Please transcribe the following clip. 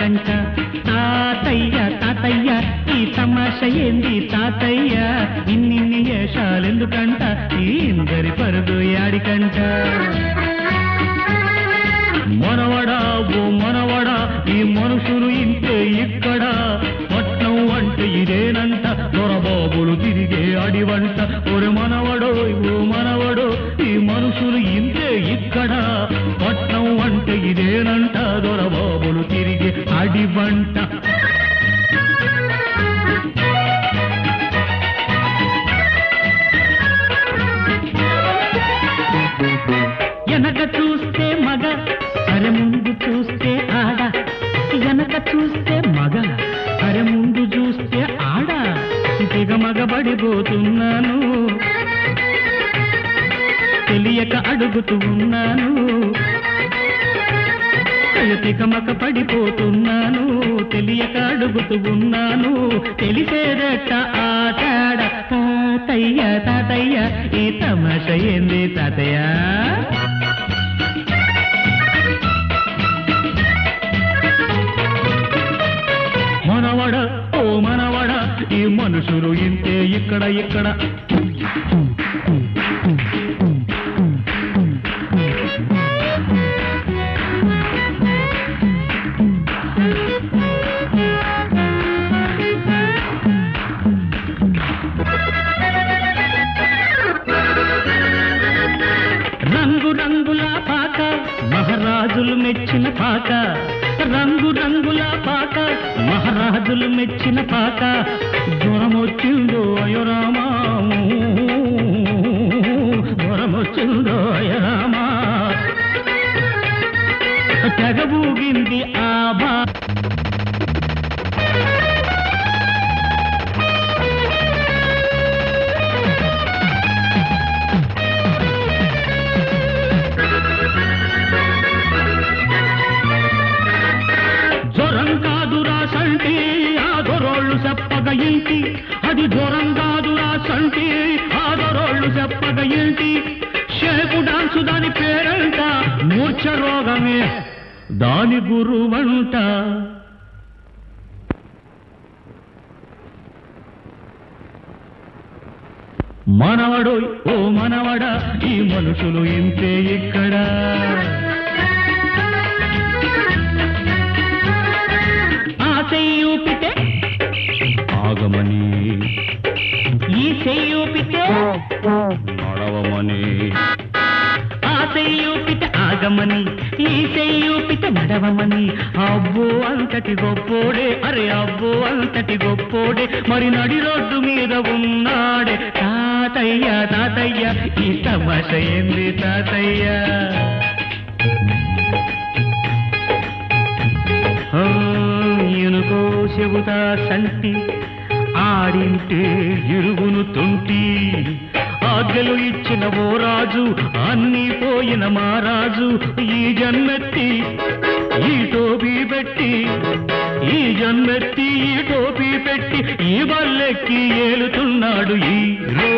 ఆడికంట తాతయ్య తాతయ్య ఈ తమాష ఏంది తాతయ్య ఇన్నిన్ని వేషాలెందుకంట ఈ ఇందరి పరుగు ఆడికంట మనవడా ఓ మనవడా ఈ మనుషులు ఇంతే ఇక్కడ పట్నం అంటే ఇదేనంట దొరబాబులు తిరిగే అడివంట ఒరే మనవడో ఓ మనవడో ఈ మనుషులు ఇంతే ఇక్కడ పట్నం అంటే ఇదేనంట దొరబాబులు తిరిగే అడివంట వెనక చూస్తే మగ అరే ముందు చూస్తే ఆడ వెనక చూస్తే మగ అరే ముందు చూస్తే ఆడ తెగ మగబడిపోతున్నాను తెలియక అడుగుతూ ఉన్నాను తెగ మగ పడిపోతున్నాను తెలియక అడుగుతూ ఉన్నాను తెలిసేదట ఆ తేడా తాతయ్య తాతయ్య ఈ తమాష ఏంది తాతయ్య మనవడ ఓ మనవడ ఈ మనుషులు ఇంతే ఇక్కడ ఇక్కడ రంగు రంగుల పాక మహారాజులు మెచ్చిన పాక రంగు రంగుల పాక మహారాజులు మెచ్చిన పాక జ్వరమొచ్చిందో అయోరామా జ్వరమొచ్చిందో అయోరామా తెగబూగింది ఆ బా సంటి ఆ దొరోళ్ళు చెప్పగ ఇంటి అది జ్వరం కాదురా సంటి ఆ దొరోళ్ళు చెప్పగ ఇంటి షేపు డాన్సు దాని పేరంట మూర్ఛ రోగమే దాని గురువంట మనవడు ఓ మనవడా ఈ మనుషులు ఇంతే ఇక్కడ చెయ్యూపితే ఆగమని ఈ చెయ్యూపితే నడవమని ఆ చెయ్యూపితే ఆగమని ఈ చెయ్యూపితే నడవమని అబ్బో అంతటి గొప్పోడే అరే అబ్బో అంతటి గొప్పోడే మరి నడి రోడ్డు మీద ఉన్నాడే తాతయ్య తాతయ్య ఈ తమాష ఏంది తాతయ్య ఎనుకో చెబుతా సంటి ఆడింటే ఇరుగును తొంటి ఆజ్ఞలు ఇచ్చిన ఓ రాజు అన్నీ పోయిన మా రాజు ఈ జన్మెత్తి ఈ టోపీ పెట్టి ఈ జన్మెత్తి ఈ టోపీ పెట్టి ఈ బల్లెక్కి ఏలుతున్నాడు ఈ